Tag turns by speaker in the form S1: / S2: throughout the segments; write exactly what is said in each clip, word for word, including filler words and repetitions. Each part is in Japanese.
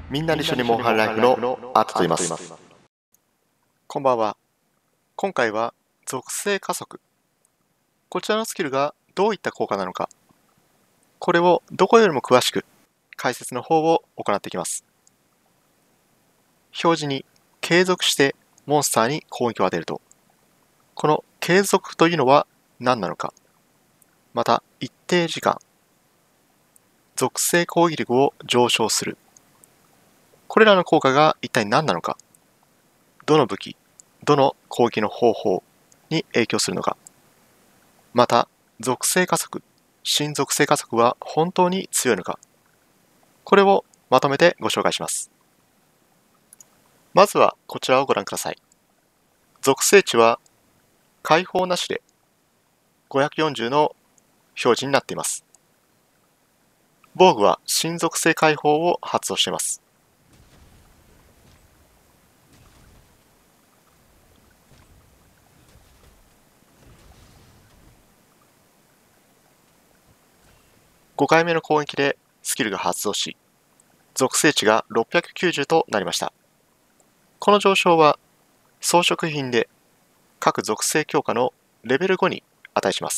S1: みんなで一緒にモンハンライフのアートと言います。こんばんは。今回は属性加速。こちらのスキルがどういった効果なのか、これをどこよりも詳しく解説の方を行っていきます。表示に継続してモンスターに攻撃を当てると、この継続というのは何なのか、また一定時間、属性攻撃力を上昇する。これらの効果が一体何なのか、どの武器、どの攻撃の方法に影響するのか、また属性加速、新属性加速は本当に強いのか、これをまとめてご紹介します。まずはこちらをご覧ください。属性値は解放なしでごひゃくよんじゅうの表示になっています。防具は新属性解放を発動しています。ごかいめの攻撃でスキルが発動し、属性値がろっぴゃくきゅうじゅうとなりました。この上昇は装飾品で各属性強化のレベルごに値します。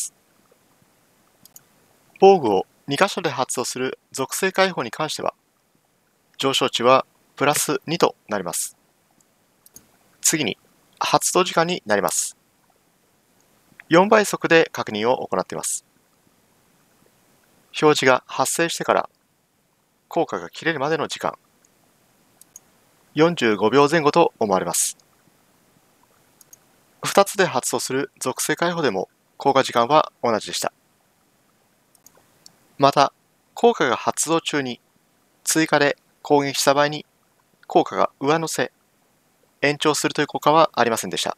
S1: 防具をに箇所で発動する属性解放に関しては、上昇値はプラスにとなります。次に発動時間になります。よんばい速で確認を行っています。表示が発生してから効果が切れるまでの時間、よんじゅうごびょうぜん後と思われます。ふたつで発動する属性解放でも効果時間は同じでした。また、効果が発動中に追加で攻撃した場合に効果が上乗せ、延長するという効果はありませんでした。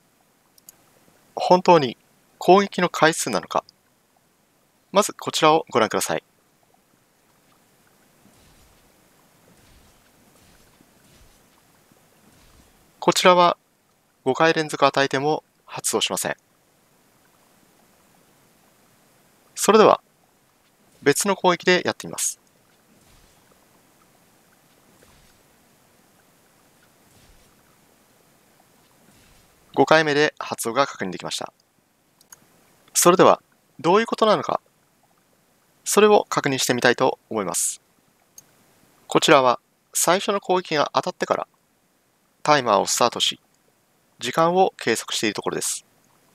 S1: 本当に攻撃の回数なのか、まずこちらをご覧ください。こちらはごかい連続与えても発動しません。それでは別の攻撃でやってみます。ごかいめで発動が確認できました。それではどういうことなのか、それを確認してみたいと思います。こちらは最初の攻撃が当たってからタイマーをスタートし、時間を計測しているところです。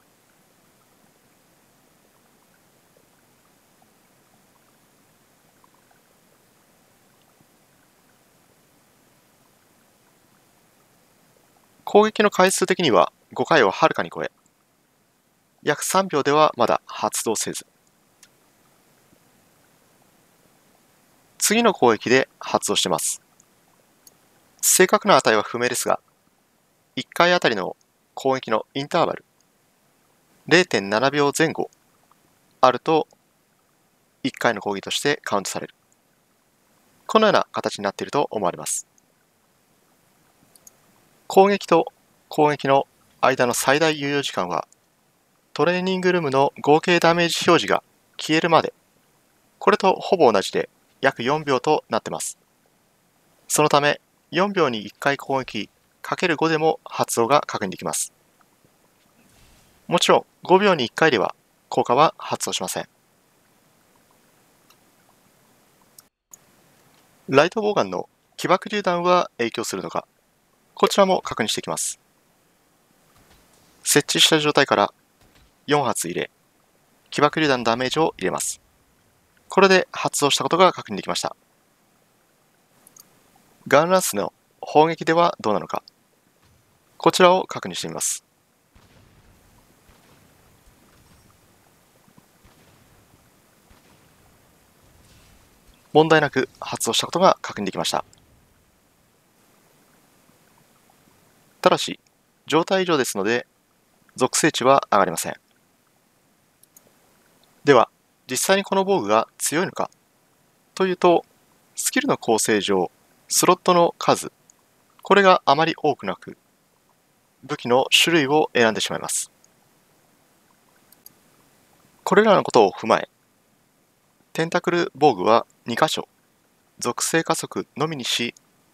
S1: 攻撃の回数的にはごかいをはるかに超え、約さんびょうではまだ発動せず、次の攻撃で発動しています。正確な値は不明ですが、いっかいあたりの攻撃のインターバル れいてんななびょうぜん後あるといっかいの攻撃としてカウントされる。このような形になっていると思われます。攻撃と攻撃の間の最大猶予時間はトレーニングルームの合計ダメージ表示が消えるまで、これとほぼ同じで約よんびょうとなっています。そのためよんびょうにいっかい攻撃 かけるご でも発動が確認できます。もちろんごびょうにいっかいでは効果は発動しません。ライトボウガンの起爆榴弾は影響するのか、こちらも確認していきます。設置した状態からよんはつ入れ、起爆榴弾のダメージを入れます。これで発動したことが確認できました。ガンランスの砲撃ではどうなのか、こちらを確認してみます。問題なく発動したことが確認できました。ただし、状態異常ですので、属性値は上がりません。では、実際にこの防具が強いのかというと、スキルの構成上、スロットの数、これがあまり多くなく、武器の種類を選んでしまいます。これらのことを踏まえ、テンタクル防具はに箇所、属性加速のみにし、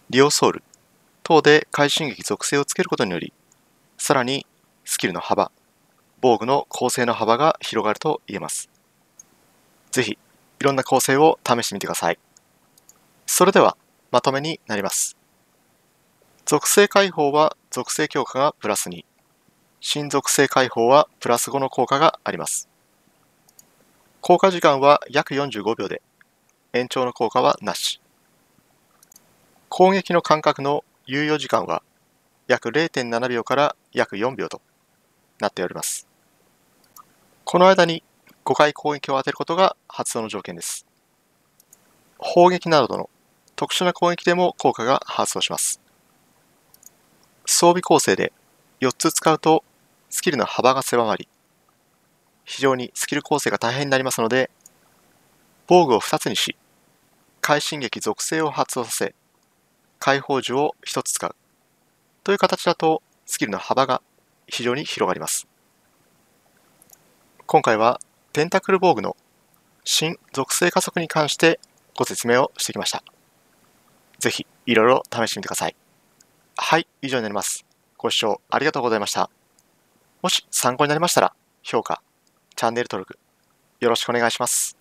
S1: リオソウル等で快進撃属性をつけることにより、さらにスキルの幅、防具の構成の幅が広がると言えます。ぜひ、いろんな構成を試してみてください。それでは、まとめになります。属性解放は属性強化がプラスに、新属性解放はプラスごの効果があります。効果時間は約よんじゅうごびょうで、延長の効果はなし。攻撃の間隔の猶予時間は約 れいてんななびょうから約よんびょうとなっております。この間にごかい攻撃を当てることが発動の条件です。砲撃などの特殊な攻撃でも効果が発動します。装備構成でよっつ使うとスキルの幅が狭まり、非常にスキル構成が大変になりますので、防具をふたつにし、快進撃属性を発動させ、解放樹をひとつ使うという形だとスキルの幅が非常に広がります。今回はテンタクル防具の新属性加速に関してご説明をしてきました。ぜひいろいろ試してみてください。はい、以上になります。ご視聴ありがとうございました。もし参考になりましたら、評価、チャンネル登録、よろしくお願いします。